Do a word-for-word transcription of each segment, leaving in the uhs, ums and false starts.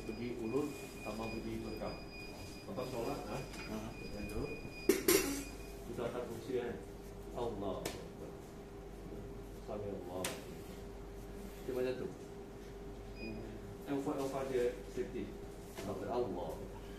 pergi urut sama pergi bekam. Lepas solat, ah, dengan tu sudah tak fungsi kan? Allah, Sami Allah. Dia macam tu. Alfa alfa dia safety. Kata Allah.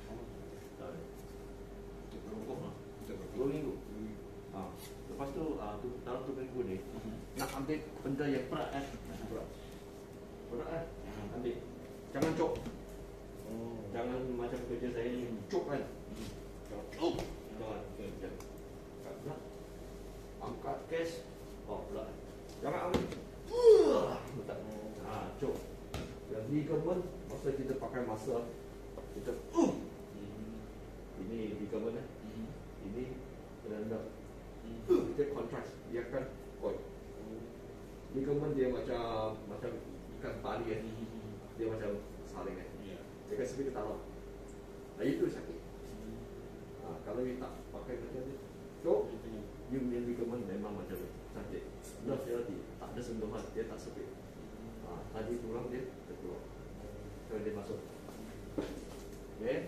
Dua minggu. Ah, lepas tu, ah, tu dalam tu minggu ni nak ambil benda yang berat kan? Berat. Berat kan? Ambil. Jangan cok. Oh. Jangan macam kerja saya ni cok kan. Cok. Jangan. Angkat berat. Angkat cash. Oh berat. Jangan ambil. Uh, berat. Ha, cok. Yang ligament masa kita pakai masa kita uh. Ini ligament eh. Ini rendah. Uh, kita contrast. Dia akan koi. Ligament dia macam macam ikan tali eh. Dia macam saling eh. Dia akan sampai ke taruh. Nah itu sakit. Ha, kalau dia tak pakai macam ni, cok, you punya ligament memang macam ni, sakit. Nerve dia tadi tak ada sentuhan, dia tak sepit. Ha, tadi tulang dia terkeluar. Kalau dia masuk. Okay.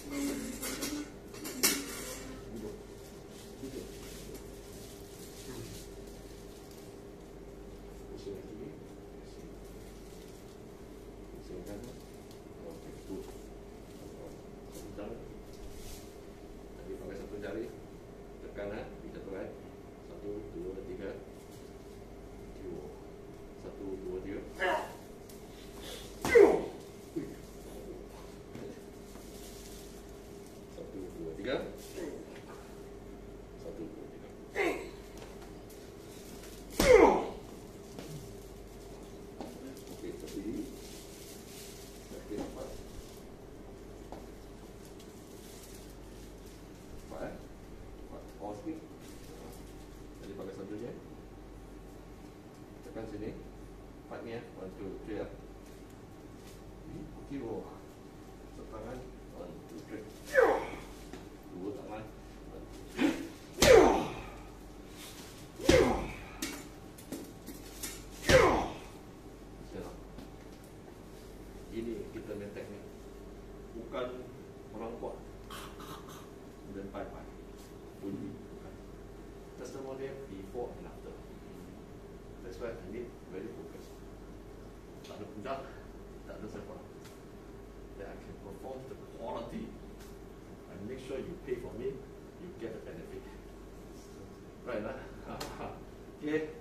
Duduk. Duduk. Pusing lagi. Pusingkan. Okey, tu. Satu jari. Tadi pakai satu jari. Tekan eh, kita tekan. Satu, dua, tiga. Dua. Satu, dua, tiga. Satu, dua, tiga. Satu, dua, tiga. Okey, tepi. Tepi empat. Empat eh. Empat. Oh, sikit. Jadi pakai satu je. Tekan sini. Empat ni ya. One, two, three ya. Okey, oh. Tangan. One, two, three. Dua tangan. Ini kita main teknik. Bukan orang kuat dan pai-pai. Bunyi. Bukan. Testimonial before and after. That's why I need very focused. Tak ada pundak, tak ada siapa. That I can perform the quality and make sure you pay for me, you get the benefit. Right lah. Okay.